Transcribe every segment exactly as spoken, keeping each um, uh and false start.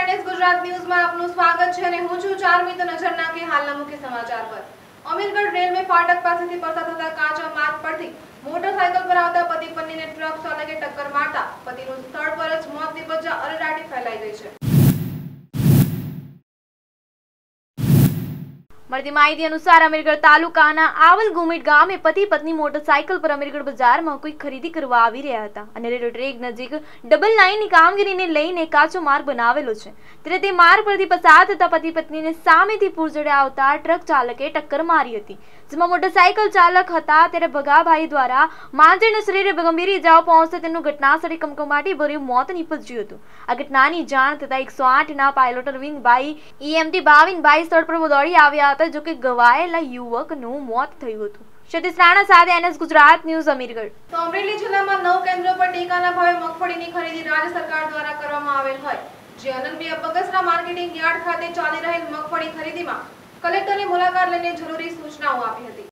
नमस्कार NS Gujarat news में आपનું સ્વાગત છે અને હું છું ચારમી તો નજર નાખી હાલના મુખ્ય સમાચાર પર। અમીરગઢ રેલવે ફાટક પાસેથી પસાર થતા કાચા માર્ગ પરથી મોટરસાયકલ પર આવતા પતિ પત્નીને ટ્રક ચાલકે ટક્કર મારતા પતિનું સ્થળ પર જ મોત નિપજ્યા અરેરાટી ફેલાઈ ગઈ છે। મળતી માહિતી અનુસાર અમીરગઢ તાલુકાના આવલ ગુમીટ ગામે પતિ પત્ની મોટરસાયકલ પર અમીરગઢ બજારમાં કોઈ ખરીદી કરવા આવી રહ્યા હતા અને રેલવે ટ્રેક નજીક ડબલ લાઇનની કામગીરીને લઈને કાચો માર્ગ બનાવેલો છે ત્યારે તે માર્ગ પરથી પસાર થતા પતિ પત્નીને સામેથી પૂરઝડે આવતા ટ્રક ચાલકે ટક્કર મારી હતી, જેમાં મોટરસાયકલ ચાલક હતા ત્યારે ભગાભાઈ દ્વારા માંજરના શરીરે ગંભીર ઇજાઓ પહોંચતા તેમનું ઘટનાસ્થળે કમકમાટી ભર્યું મોત નીપજ્યું હતું। આ ઘટનાની જાણ થતા એકસો આઠ ના પાયલોટ અરવિંદભાઈ ઈએમટી ભાવિનભાઈ સ્થળ પર દોડી આવ્યા હતા, જો કે ઘવાયેલા યુવકનું મોત થયું હતું। સતીશ રાણા સાથે એનએસ ગુજરાત ન્યૂઝ અમીરગઢ। તો અમરેલી જિલ્લામાં નવ કેન્દ્રો પર ટેકાના ભાવે મગફળીની ખરીદી રાજ્ય સરકાર દ્વારા કરવામાં આવેલ હોય, જે અનંતબી બગસરા માર્કેટિંગ યાર્ડ ખાતે ચાલી રહેલ મગફળી ખરીદીમાં કલેક્ટરની મુલાકાત લઈને જરૂરી સૂચનાઓ આપી હતી।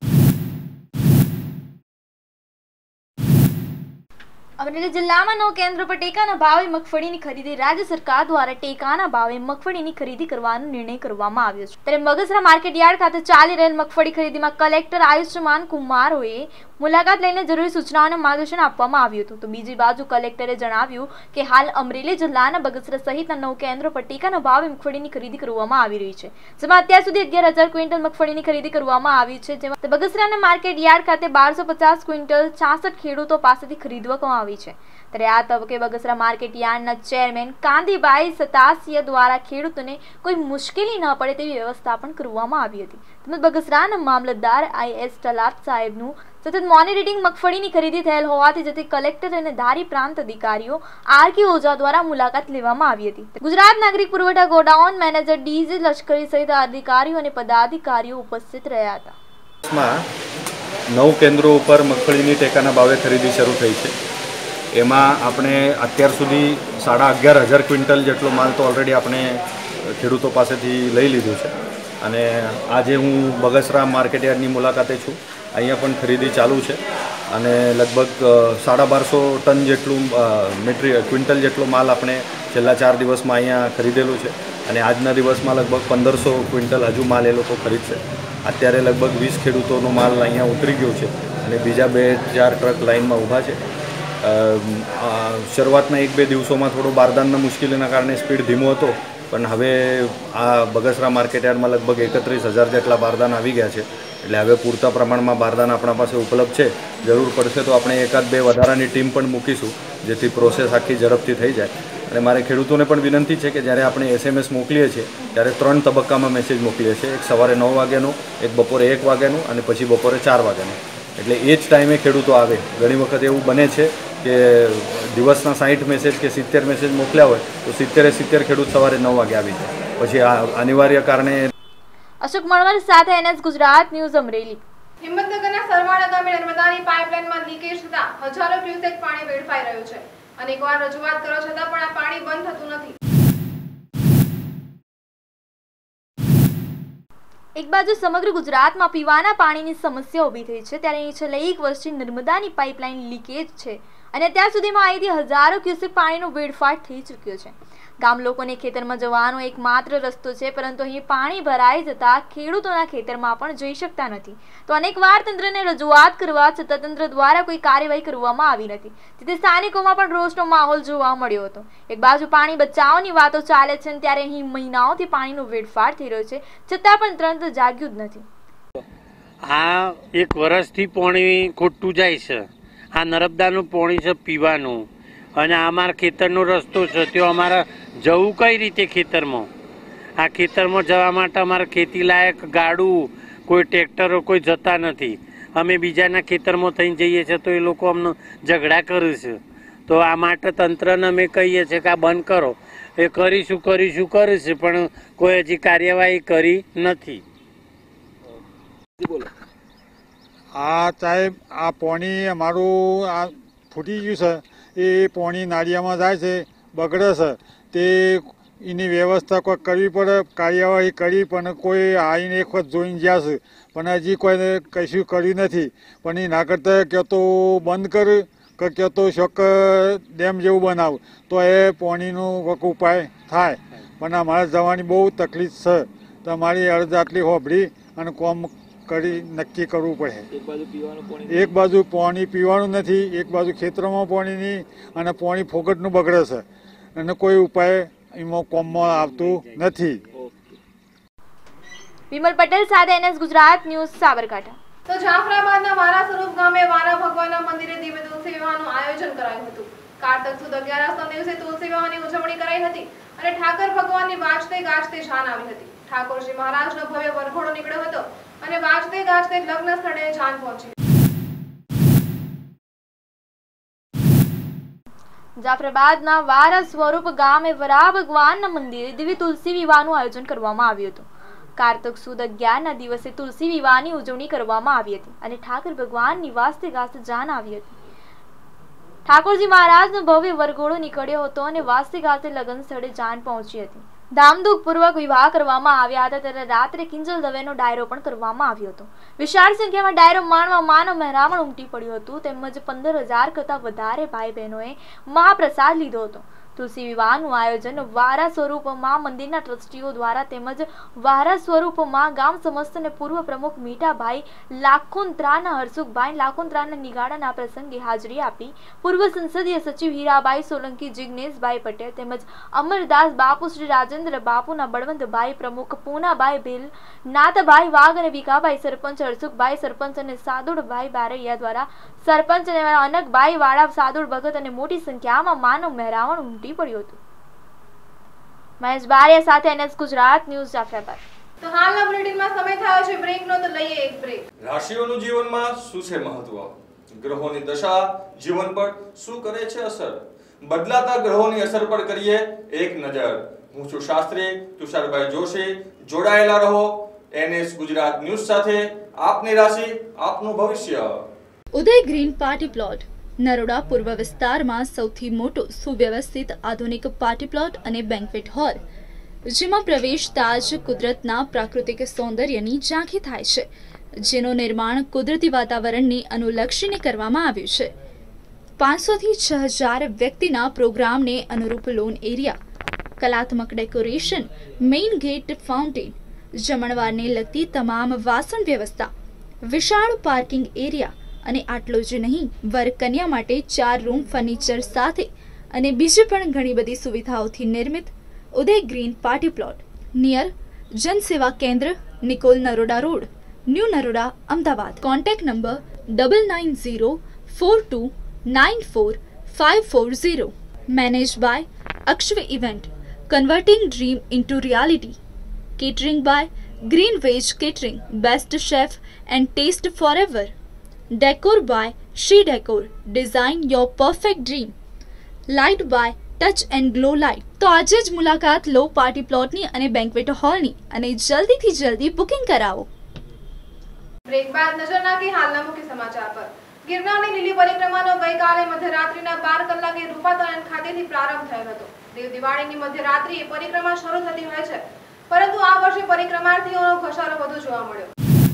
અમરેલી જિલ્લામાં નવ કેન્દ્રો પર ટેકાના ભાવે મગફળીની ખરીદી રાજ્ય સરકાર દ્વારા ટેકાના ભાવે મગફળીની ખરીદી કરવાનો નિર્ણય કરવામાં આવ્યો છે ત્યારે બગસરા માર્કેટ યાર્ડ ખાતે ચાલી રહેલ મગફળી ખરીદીમાં કલેક્ટર આયુષ્યમાન કુમારોએ મુલાકાત લઈને જરૂરી સૂચનાઓને માર્ગદર્શન આપવામાં આવ્યું હતું। તો બીજી બાજુ કલેક્ટરે જણાવ્યું કે હાલ અમરેલી જિલ્લાના બગસરા સહિતના નવ કેન્દ્રો પર ટેકાના ભાવે મગફળીની ખરીદી કરવામાં આવી રહી છે, જેમાં અત્યાર સુધી અગિયાર હજાર ક્વિન્ટલ મગફળીની ખરીદી કરવામાં આવી છે, જેમાં બગસરાના માર્કેટ યાર્ડ ખાતે બારસો પચાસ ક્વિન્ટલ છાસઠ ખેડૂતો પાસેથી ખરીદવામાં આવી છે। ત્યારે આ તબક્કે બગસરા માર્કેટ યાર્ડના ચેરમેન કાંતિભાઈ સતાસિયા દ્વારા ખેડૂતોને કોઈ મુશ્કેલી ન પડે તેવી વ્યવસ્થા પણ કરવામાં આવી હતી, તેમજ બગસરાના મામલતદાર આઈએસ તલાટ સાહેબનું સતત મોનિટરિંગ મગફળીની ખરીદી થયેલ હોવાથી જેથી કલેક્ટર અને ધારી પ્રાંત અધિકારીઓ આરકે ઓઝા દ્વારા મુલાકાત લેવામાં આવી હતી। ગુજરાત નાગરિક પુરવઠા ગોડાઉન મેનેજર ડીજી લશ્કરી સહિત અધિકારીઓ અને પદાધિકારીઓ ઉપસ્થિત રહ્યા હતા। નવ કેન્દ્રો ઉપર મગફળીની ટેકાના ભાવે ખરીદી શરૂ થઈ છે। એમાં આપણે અત્યાર સુધી સાડા અગિયાર હજાર ક્વિન્ટલ જેટલો માલ તો ઓલરેડી આપણે ખેડૂતો પાસેથી લઈ લીધું છે અને આજે હું બગસરા માર્કેટ યાર્ડની મુલાકાતે છું। અહીંયા પણ ખરીદી ચાલુ છે અને લગભગ સાડા બારસો ટન જેટલું મેટ્રિયલ ક્વિન્ટલ જેટલો માલ આપણે છેલ્લા ચાર દિવસમાં અહીંયા ખરીદેલું છે અને આજના દિવસમાં લગભગ પંદરસો ક્વિન્ટલ હજુ માલ એ લોકો ખરીદશે। અત્યારે લગભગ વીસ ખેડૂતોનો માલ અહીંયા ઉતરી ગયો છે અને બીજા બે ચાર ટ્રક લાઇનમાં ઊભા છે। શરૂઆતના એક બે દિવસોમાં થોડો બારદાનના મુશ્કેલીના કારણે સ્પીડ ધીમો હતો, પણ હવે આ બગસરા માર્કેટ યાર્ડમાં લગભગ એકત્રીસ હજાર જેટલા બારદાન આવી ગયા છે, એટલે હવે પૂરતા પ્રમાણમાં બારદાન આપણા પાસે ઉપલબ્ધ છે। જરૂર પડશે તો આપણે એકાદ બે વધારાની ટીમ પણ મૂકીશું, જેથી પ્રોસેસ આખી ઝડપથી થઈ જાય। અને મારે ખેડૂતોને પણ વિનંતી છે કે જ્યારે આપણે એસએમએસ મોકલીએ છીએ ત્યારે ત્રણ તબક્કામાં મેસેજ મોકલીએ છીએ, એક સવારે નવ વાગ્યાનો, એક બપોરે એક વાગ્યાનું અને પછી બપોરે ચાર વાગ્યાનું, એટલે એ જ ટાઈમે ખેડૂતો આવે। ઘણી વખત એવું બને છે કે દિવસના સાઠ મેસેજ કે સિત્તેર મેસેજ મોકલ્યા હોય તો સિત્તેરે સિત્તેર ખેડૂત સવારે નવ વાગે આવી જાય, પછી આ અનિવાર્ય કારણે। અશોક મણવર સાથે એનએસ ગુજરાત ન્યૂઝ અમરેલી। હિંમતનગરના સરવાડા ગામે નર્મદાની પાઇપલાઇનમાં લીકેજ થતા હજારો ક્યુસેક પાણી વેડફાઈ રહ્યું છે। અનેકવાર રજૂઆત કરવા છતાં પણ આ પાણી બંધ થતું નથી। એક બાજુ સમગ્ર ગુજરાતમાં પીવાના પાણીની સમસ્યા ઊભી થઈ છે, ત્યારે અહીં છેલ્લા એક વર્ષથી નર્મદાની પાઇપલાઇન લીકેજ છે અને અત્યાર સુધીમાં અહીંથી હજારો ક્યુસેક પાણીનો વેડફાટ થઈ ચૂક્યો છે। ગામ લોકોને ખેતરમાં જવાનો એકમાત્ર રસ્તો છે, પરંતુ અહીં પાણી ભરાઈ જતા ખેડૂતોના ખેતરમાં પણ જઈ શકતા નથી। તો અનેકવાર તંત્રને રજૂઆત કરવા છતાં તંત્ર દ્વારા કોઈ કાર્યવાહી કરવામાં આવી નથી, જેથી સ્થાનિકોમાં પણ રોષનો માહોલ જોવા મળ્યો હતો। એક બાજુ પાણી બચાવની વાતો ચાલે છે, ત્યારે અહીં મહિનાઓથી પાણીનો વેડફાટ થઈ રહ્યો છે, છતાં પણ તંત્ર જાગ્યું જ નથી। આ એક વર્ષથી પાણી ખોટું જાય છે। આ નર્મદાનું પાણી છે પીવાનું, અને અમારા ખેતરનો રસ્તો છે, તો અમારે જવું કઈ રીતે ખેતરમાં? આ ખેતરમાં જવા માટે અમારે ખેતી લાયક ગાડું, કોઈ ટ્રેક્ટરો કોઈ જતા નથી। અમે બીજાના ખેતરમાં થઈને જઈએ છીએ તો એ લોકો અમને ઝઘડા કરે છે। તો આ માટે તંત્રને અમે કહીએ છીએ કે આ બંધ કરો, એ કરીશું કરીશું કરે છે, પણ કોઈ હજી કાર્યવાહી કરી નથી। આ સાહેબ આ પાણી અમારું આ ફૂટી ગયું છે, એ પાણી નાળિયામાં જાય છે, બગડે છે, તે એની વ્યવસ્થા કોઈ કરવી પડે, કાર્યવાહી કરી, પણ કોઈ આવીને એક વખત જોઈને ગયા છે, પણ હજી કોઈને કશું કર્યું નથી। પણ એ ના કરતા કે તો બંધ કર કે તો શોક ડેમ જેવું બનાવ તો એ પાણીનો કોઈક ઉપાય થાય। પણ અમારે જવાની બહુ તકલીફ છે. તમારી અરજ આટલી હોભળી અને કોમ કરી નક્કી કરવું પડે. એક બાજુ પીવાનું પાણી એક બાજુ પાણી પીવાનું નથી, એક બાજુ ખેતરોમાં પાણી નહીં અને પાણી ફોકટનું બગડે છે અને કોઈ ઉપાય એમાં કોમમાં આવતું નથી. વિમલ પટેલ સાથે એનએસ ગુજરાત ન્યૂઝ સાબરકાંઠા. તો જાફરાબાદના વારા સ્વરૂપ ગામે વારા ભગવાનના મંદિરે દિવ્ય તુલસી વિવાહનું આયોજન કરાયું હતું. કારતક સુદ અગિયારસના દિવસે તુલસી વિવાહની ઉજવણી કરાઈ હતી અને ઠાકર ભગવાનની વાજતે ગાજતે જાન આવી હતી. ઠાકોરજી મહારાજનો ભવ્ય વરઘોડો નીકળ્યો હતો અને વાજતે ગાજતે લગ્ન સ્થળે જાન પહોંચી. જાફરાબાદના વારા સ્વરૂપ ગામે વરા ભગવાનના મંદિરે દિવ્ય તુલસી વિવાહનું આયોજન કરવામાં આવ્યું હતું. કારતક સુદ અગિયારના દિવસે તુલસી વિવાહની ઉજવણી કરવામાં આવી હતી અને ઠાકર ભગવાનની વાજતે ગાજતે જાન આવી હતી. ઠાકોરજી મહારાજનો ભવ્ય વરઘોડો નીકળ્યો હતો અને વાજતે ગાજતે લગ્ન સ્થળે જાન પહોંચી હતી. ધામધૂમ પૂર્વક વિવાહ કરવામાં આવ્યા હતા ત્યારે રાત્રે કિંજલ દવેનો ડાયરો પણ કરવામાં આવ્યો હતો. વિશાળ સંખ્યામાં ડાયરો માણવા માનવ મહેરામણ ઉમટી પડ્યું હતું. તેમજ પંદર હજાર કરતાં વધારે ભાઈ બહેનોએ મહાપ્રસાદ લીધો હતો. તુલસી વિવાહનું આયોજન વારા સ્વરૂપમાં મંદિરના ટ્રસ્ટીઓ દ્વારા તેમજ વારા સ્વરૂપમાં ગામ સમસ્તને પૂર્વ પ્રમુખ મીઠાભાઈ લાખોંત્રાના હરસુખભાઈ લાખોંત્રાના નિગાડાના પ્રસંગે હાજરી આપી પૂર્વ સંસદીય સચિવ હીરાભાઈ સોલંકી, જિગ્નેશભાઈ પટેલ તેમજ અમરદાસ બાપુ, શ્રી રાજેન્દ્ર બાપુના બળવંતભાઈ પ્રમુખ, પૂનાભાઈ ભીલ, નાથભાઈ વાઘ અને વિકાભાઈ સરપંચ, હરસુખભાઈ સરપંચ અને સાદુડભાઈ બારૈયા દ્વારા સરપંચ અને અનકભાઈ વાળા, સાદુડ ભગત અને મોટી સંખ્યામાં માનવ મહેરામણ ઉમટી પડ્યું હતું. મહેશ બારિયા સાથે એનએસ ગુજરાત ન્યૂઝ જાફરાબાદ. તો હાલના બુલેટિનમાં સમય થયો છે બ્રેકનો, તો લઈએ એક બ્રેક. રાશિઓનું જીવનમાં શું છે મહત્વ? ગ્રહોની દશા જીવન પર શું કરે છે અસર? બદલાતા ગ્રહોની અસર પર કરીએ એક નજર. હું છું શાસ્ત્રી તુષારભાઈ જોશી. જોડાયેલા રહો એનએસ ગુજરાત ન્યૂઝ સાથે. આપની રાશિ આપનું ભવિષ્ય. Uday green party plot Naroda પૂર્વ વિસ્તારમાં સૌથી મોટો સુવ્યવસ્થિત આધુનિક પાર્ટી પ્લોટ અને બેન્ક્વેટ હોલ, જેમાં પ્રવેશતા જ કુદરતના પ્રાકૃતિક સૌંદર્યની ઝાંખી થાય છે, જેનું નિર્માણ કુદરતી વાતાવરણને અનુલક્ષીને કરવામાં આવ્યું છે. પાંચસો થી છ હજાર વ્યક્તિના પ્રોગ્રામને અનુરૂપ લોન એરિયા, કલાત્મક ડેકોરેશન, મેઇન ગેટ, ફાઉન્ટેન, જમણવારને લગતી તમામ વાસણ વ્યવસ્થા, વિશાળ પાર્કિંગ એરિયા અને આટલું જ નહીં, વર કન્યા માટે ચાર રૂમ ફર્નિચર સાથે અને બીજી પણ ઘણી બધી સુવિધાઓથી નિર્મિત Uday green party plot near Jansewa Kendra, Nikol, Naroda road, new Naroda, Ahmedabad. Contact number double nine zero four two nine four five four zero. Manage by Akshave event, converting dream into reality. Catering by green veg catering, best chef and taste forever. Decor by She Decor, design your perfect dream. Light by Touch and Glow Light. તો આજે જ મુલાકાત લો party પ્લોટની અને banquet હોલની અને જલ્દીથી જલ્દી booking કરાવો. બ્રેક બાદ નજર નાખી હાલના મુખ્ય સમાચાર પર. ગિરનારની લીલી પરિક્રમાનો ગઈકાલે મધ્યરાત્રિના બાર કલાકે રૂપાતળાન ખાતેથી પ્રારંભ થયો હતો. દેવ દિવાળીની મધ્યરાત્રિએ પરિક્રમા શરૂ થતી હોય છે, પરંતુ આ વર્ષે પરિક્રમાર્થીઓનો ઘસારો વધુ જોવા મળ્યો.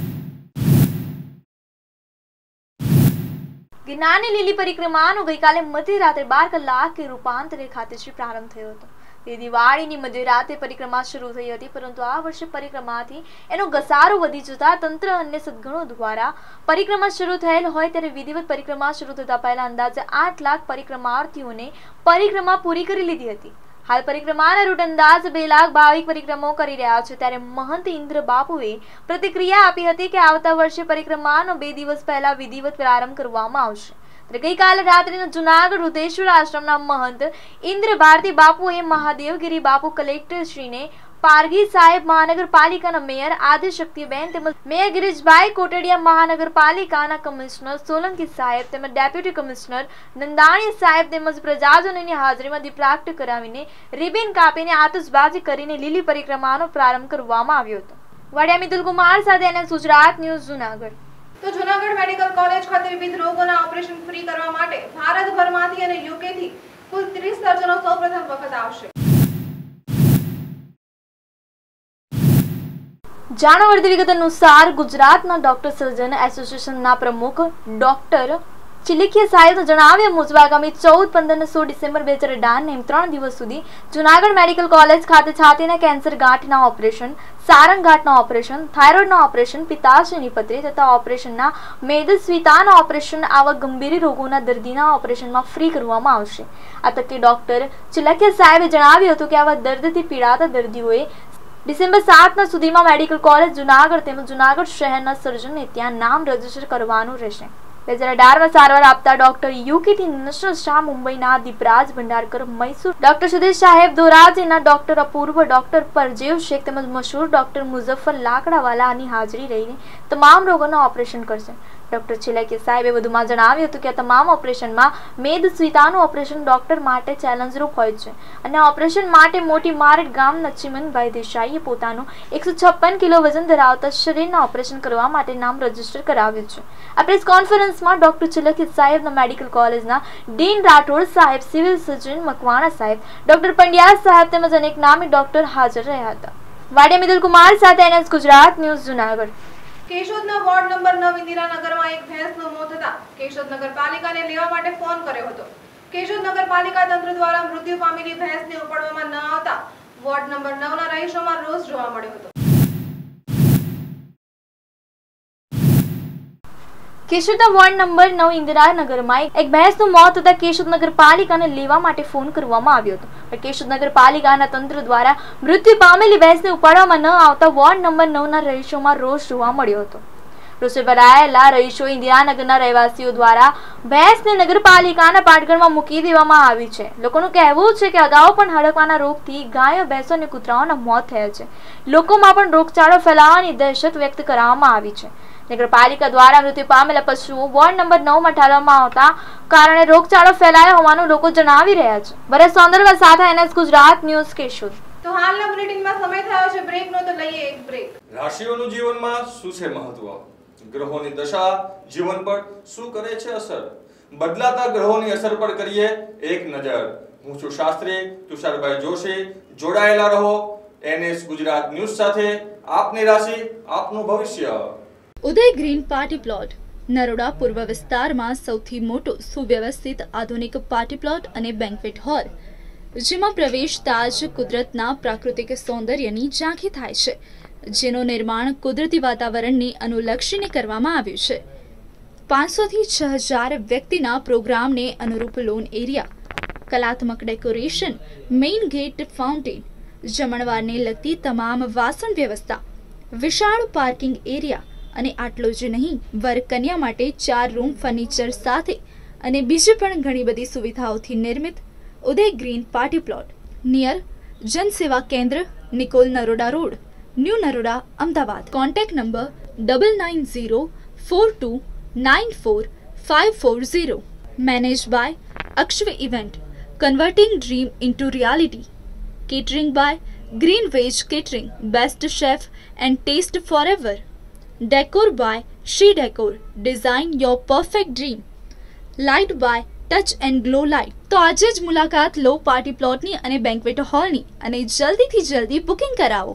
ગિરનારની લીલી પરિક્રમાનો ગઈકાલે મધ્યરાત્રે બાર કલાકે રૂપાંતરે ખાતેથી પ્રારંભ થયો હતો. તે દિવાળીની મધ્યરાત્રે પરિક્રમા શરૂ થઈ હતી, પરંતુ આ વર્ષે પરિક્રમાથી એનો ઘસારો વધી જતા તંત્ર અને સદગણો દ્વારા પરિક્રમા શરૂ થયેલ હોય ત્યારે વિધિવત પરિક્રમા શરૂ થતા પહેલા અંદાજે આઠ લાખ પરિક્રમાર્થીઓને પરિક્રમા પૂરી કરી લીધી હતી. હાલ પરિક્રમાના રૂટ અંદાજ બે લાખ ભાવિક પરિક્રમાઓ કરી રહ્યા છે. ત્યારે મહંત ઇન્દ્ર બાપુએ પ્રતિક્રિયા આપી હતી કે આવતા વર્ષે પરિક્રમાનો બે દિવસ પહેલા વિધિવત પ્રારંભ કરવામાં આવશે. ત્યારે ગઈકાલે રાત્રિના જુનાગઢ રુદ્રેશ્વર આશ્રમના મહંત ઇન્દ્ર ભારતી બાપુએ મહાદેવગીરી બાપુ, કલેક્ટરશ્રીને, પારગી સાહેબ, મહાનગરપાલિકાના મેયર આદિશક્તિબેન તેમજ મેયર ગિરીશભાઈ કોટડિયા, મહાનગરપાલિકાના કમિશનર સોલંકી સાહેબ તેમજ ડેપ્યુટી કમિશનર નંદાણી સાહેબ તેમજ પ્રજાજનોની હાજરીમાં દીપ પ્રાગટ્ય કરાવીને રિબિન કાપીને આતશબાજી કરીને લીલી પરિક્રમાનો પ્રારંભ કરવામાં આવ્યો હતો. વડિયા મિતુલ કુમાર સાથે એનએસ ગુજરાત ન્યૂઝ જુનાગઢ. તો જુનાગઢ મેડિકલ કોલેજ ખાતે વિવિધ રોગોના ઓપરેશન ફ્રી કરવા માટે ભારતભરમાંથી અને યુકેથી કુલ ત્રીસ સર્જનો સૌપ્રથમ વખત આવશે. જાણો વધુ વિગત અનુસાર ગુજરાતના ડોક્ટર સર્જન એસોસિએશનના પ્રમુખ ડોક્ટર ચિલકિયા સાહેબે જણાવ્યા મુજબ આગામી ચૌદ પંદર અને સોળ ડિસેમ્બર બે હજાર અઢાર એમ ત્રણ દિવસ સુધી જૂનાગઢ મેડિકલ કોલેજ ખાતે છાતીના કેન્સર ગાંઠના ઓપરેશન, સારંગ ગાંઠના ઓપરેશન, થાઇરોઇડના ઓપરેશન, પિત્તાશયની પથરી તથા ઓપરેશનના મેદસ્વીતાના ઓપરેશન આવા ગંભીર રોગોના દર્દીના ઓપરેશનમાં ફ્રી કરવામાં આવશે. આ તકે ડોક્ટર ચિલકિયા સાહેબે જણાવ્યું હતું કે આવા દર્દથી પીડાતા દર્દીઓએ ડિસેમ્બર સાતના સુધીમાં મેડિકલ કોલેજ જૂનાગઢ તેમજ જૂનાગઢ શહેરના સર્જનને ત્યાં નામ રજીસ્ટર કરવાનું રહેશે. બે હજાર અઢારમાં સારવાર આપતા ડોક્ટર યુકેથી નેશનલ શાહ મુંબઈના દીપરાજ ભંડારકર, મૈસૂર ડોક્ટર સુદેશ સાહેબ ધોરાજીના ડોક્ટર અપૂર્વ, ડોક્ટર પરજેવ શેખ તેમજ મશહૂર ડોક્ટર મુઝફ્ફર લાકડાવાલાની હાજરી રહીને તમામ રોગોના ઓપરેશન કરશે. ડોક્ટર ચિલકિયા સાહેબે વધુમાં જણાવ્યું હતું કે આ તમામ ઓપરેશનમાં મેદસ્વીતાનું ઓપરેશન ડોક્ટર માટે ચેલેન્જરૂપ હોય છે અને આ ઓપરેશન માટે મોટી મારડ ગામના ચિમનભાઈ દેસાઈએ પોતાનું એકસો છપ્પન કિલો વજન ધરાવતા શરીરના ઓપરેશન કરવા માટે નામ રજીસ્ટર કરાવ્યું છે. આ પ્રેસ કોન્ફરન્સમાં ડોક્ટર ચિલકિયા સાહેબના મેડિકલ કોલેજના ડીન રાઠોડ સાહેબ, સિવિલ સર્જન મકવાણા સાહેબ, ડોક્ટર પંડ્યા સાહેબ તેમજ અનેક નામી ડોક્ટર હાજર રહ્યા હતા. વાડિયા મિદુલ કુમાર સાથે એનએસ ગુજરાત ન્યૂઝ જૂનાગઢ. કેશોદના વોર્ડ નંબર નવ ઇન્દિરાનગરમાં એક ભેંસનું મોત થતા કેશોદ નગરપાલિકાને લેવા માટે ફોન કર્યો હતો. કેશોદ નગરપાલિકા તંત્ર દ્વારા મૃત્યુ પામેલી ભેંસને ઉપાડવામાં ન આવતા વોર્ડ નંબર નવ ના રહીશોમાં રોષ જોવા મળ્યો હતો. કેશોદના વોર્ડ નંબર નવ ઇન્દિરાનગરમાં એક ભેંસનું મોત થતા કેશોદ નગરપાલિકાને લેવા માટે ફોન કરવામાં આવ્યો હતો. કેશોદ નગરપાલિકાના તંત્ર દ્વારા મૃત્યુ પામેલી ભેંસને ઉપાડવામાં ન આવતા વોર્ડ નંબર નવ ના રહીશોમાં રોષ જોવા મળ્યો હતો. રોષે ભરાયેલા રહીશો ઇન્દિરાનગરના રહેવાસીઓ દ્વારા ભેંસને નગરપાલિકાના પાટગઢમાં મૂકી દેવામાં આવી છે. લોકોનું કહેવું છે કે અગાઉ પણ હડકવાના રોગથી ગાયો, ભેંસો અને કૂતરાઓના મોત થયા છે. લોકોમાં પણ રોગચાળો ફેલાવાની દહેશત વ્યક્ત કરવામાં આવી છે. નગરપાલિકા દ્વારા મૃત્યુ પામેલા પશુઓ વોર્ડ નંબર નવ માં ઠાલવવામાં આવતા કારણે રોગચાળો ફેલાયો હોવાનું લોકો જણાવી રહ્યા છે. ભરત સોંદરવા સાથે એનએસ ગુજરાત ન્યૂઝ કેશોદ. તો હાલના બુલેટિનમાં સમય થયો છે બ્રેકનો, તો લઈએ એક બ્રેક. રાશિઓનું જીવનમાં શું છે મહત્વ? ગ્રહોની દશા જીવન પર શું કરે છે અસર? બદલાતા ગ્રહોની અસર પર કરીએ એક નજર. હું છું શાસ્ત્રી તુષારભાઈ જોશી. જોડાયેલા રહો એનએસ ગુજરાત ન્યૂઝ સાથે. આપની રાશિ, આપનું ભવિષ્ય. Uday green party plot Naroda પૂર્વ વિસ્તારમાં સૌથી મોટો સુવ્યવસ્થિત આધુનિક પાર્ટી પ્લોટ અને બેન્ક્વેટ હોલ, જેમાં પ્રવેશતા જ કુદરતના પ્રાકૃતિક સૌંદર્યની ઝાંખી થાય છે, જેનું નિર્માણ કુદરતી વાતાવરણને અનુલક્ષીને કરવામાં આવ્યું છે. પાંચસો થી છ હજાર વ્યક્તિના પ્રોગ્રામને અનુરૂપ લોન એરિયા, કલાત્મક ડેકોરેશન, મેઇન ગેટ, ફાઉન્ટેન, જમણવારને લગતી તમામ વાસણ વ્યવસ્થા, વિશાળ પાર્કિંગ એરિયા અને આટલો જ નહીં, વર કન્યા માટે ચાર રૂમ ફર્નિચર સાથે અને બીજી પણ ઘણી બધી સુવિધાઓથી નિર્મિત Uday green party plot near Jansewa Kendra, Nikol, Naroda road, new Naroda, Ahmedabad. Contact number double nine zero four two nine four five four zero. Manage by Akshav event, converting dream into reality. Catering by green veg catering, best chef and taste forever. Decor by She Decor, design your perfect dream. Light by Touch and Glow Light. તો આજે જ મુલાકાત લો party પ્લોટની અને banquet હોલની અને જલ્દીથી જલ્દી booking કરાવો.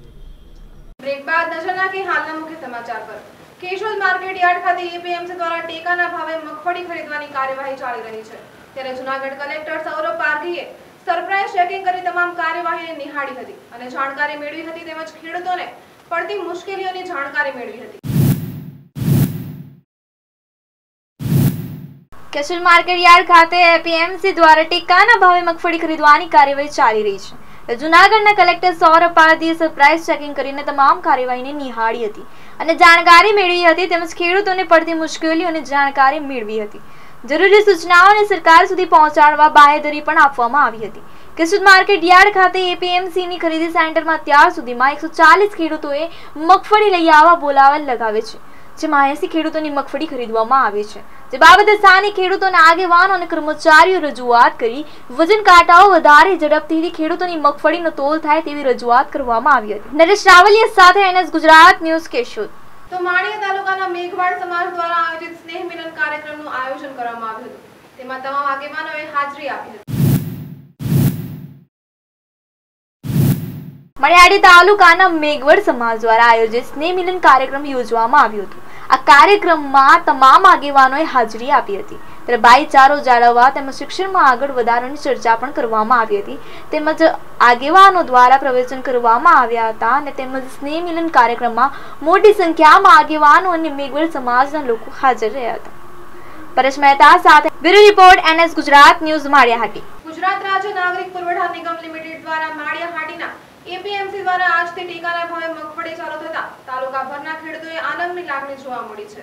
બ્રેક બાદ નજર નાખી હાલના મુખ્ય સમાચાર પર. કેશોદ માર્કેટ યાર્ડ ખાતે એપીએમસી દ્વારા ટેકાના ભાવે મગફળી ખરીદવાની કાર્યવાહી ચાલી રહી છે. ત્યારે જૂનાગઢ કલેક્ટર સૌરભ પારઘીએ સરપ્રાઇઝ ચેકિંગ કરી તમામ કાર્યવાહીને નિહાળી હતી અને જાણકારી મેળવી હતી તેમજ ખેડૂતોને પડતી મુશ્કેલીઓની જાણકારી મેળવી હતી. કેશોદ માર્કેટ યાર્ડ ખાતે એપીએમસી દ્વારા ટેકાના ભાવે મગફળી ખરીદવાની કાર્યવાહી ચાલી રહી છે. જૂનાગઢના કલેક્ટર સૌરભ પારધીએ સરપ્રાઇઝ ચેકિંગ કરીને તમામ કાર્યવાહીને નિહાળી હતી અને જાણકારી મેળવી હતી તેમજ ખેડૂતોને પડતી મુશ્કેલીઓની જાણકારી મેળવી હતી. જરૂરી સૂચનાઓને સરકાર સુધી પહોંચાડવા બાહેધરી પણ આપવામાં આવી હતી. કેશોદ માર્કેટ યાર્ડ ખાતે એપીએમસીની ખરીદી સેન્ટરમાં અત્યાર સુધીમાં એકસો ચાલીસ ખેડૂતોએ મગફળી લઈ આવવા બોલાવલ લગાવે છે, જેમાં એસી ખેડૂતોની મગફળી ખરીદવામાં આવે છે. જે બાબતે સ્થાનિક ખેડૂતોના આગેવાનો અને કર્મચારીઓ રજૂઆત કરી વજન કાંટાઓ વધારે ઝડપથી ખેડૂતોની મગફળીનો તોલ થાય તેવી રજૂઆત કરવામાં આવી હતી. નરેશ રાવલિયા સાથે એનએસ ગુજરાત ન્યૂઝ કેશોદ. તો માળિયા તાલુકાના મેઘવાડ સમાજ દ્વારા આયોજિત સ્નેહ મિલન કાર્યક્રમનું આયોજન કરવામાં આવ્યું હતું. તેમાં તમામ આગેવાનોએ હાજરી આપી હતી. માળિયાડી તાલુકાના મેઘવડ સમાજ દ્વારા આયોજિત સ્નેહ મિલન કાર્યક્રમ યોજવામાં આવ્યો હતો. આ કાર્યક્રમમાં તમામ આગેવાનોએ હાજરી આપી હતી. ત્યારે ભાઈચારો જાળવવા તેમજ શિક્ષણમાં આગળ વધારવાની ચર્ચા પણ કરવામાં આવી હતી. તેમજ આગેવાનો દ્વારા પ્રવચન કરવામાં આવ્યા હતા અને તેમજ સ્નેહ મિલન કાર્યક્રમમાં મોટી સંખ્યામાં આગેવાનો અને મેઘવલ સમાજના લોકો હાજર રહ્યા હતા. પરેશ મહેતા સાથે bureau report NS Gujarat news Maliyahati. Gujarat રાજ્ય નાગરિક પુરવઠા નિગમ લિમિટેડ દ્વારા માળિયાહાટીના એપીએમસી દ્વારા આજથી ટેકાના ભાવે મગફળી ચાલુ થતા તાલુકાભરના ખેડૂતોએ આનંદની લાગણી જોવા મળી છે.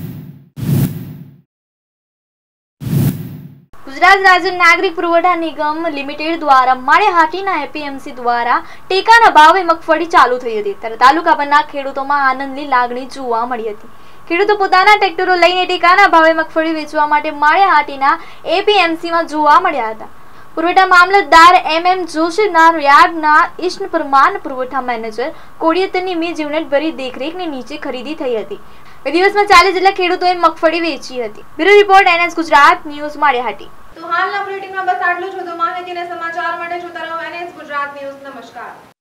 ગુજરાત રાજ્ય નાગરિક પુરવઠા નિગમ લિમિટેડ દ્વારા માળિયાહાટીના એપીએમસી દ્વારા ટેકાના ભાવે મગફળી ચાલુ થઈ હતી. ત્યારે તાલુકાભરના ખેડૂતોમાં આનંદની લાગણી જોવા મળી હતી. ખેડૂતો પોતાના ટ્રેક્ટરો લઈને ટેકાના ભાવે મગફળી વેચવા માટે માળિયાહાટીના એપીએમસીમાં જોવા મળ્યા હતા. પુરવઠા મામલતદાર એમ એમ જોશીના યાર્ડના ઈષ્ટ પ્રમાણ પુરવઠા મેનેજર કોડિયતની મી જીવનભરી દેખરેખની નીચે ખરીદી થઈ હતી. બે દિવસમાં ચાલીસ જેટલા ખેડૂતોએ મગફળી વેચી હતી. Bureau report NS Gujarat news Maliyahati. તો હાલના બુલેટિનમાં બસ આટલું જ. વધુ માહિતી અને સમાચાર માટે જોતા રહો એનએસ ગુજરાત ન્યૂઝ. નમસ્કાર.